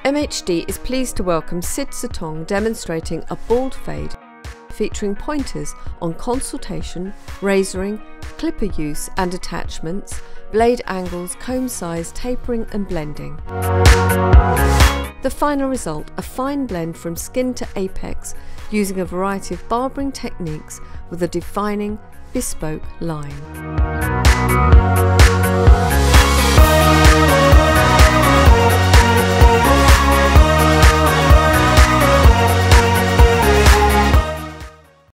MHD is pleased to welcome Sid Sottung demonstrating a bald fade featuring pointers on consultation, razoring, clipper use and attachments, blade angles, comb size, tapering and blending. The final result, a fine blend from skin to apex using a variety of barbering techniques with a defining, bespoke line.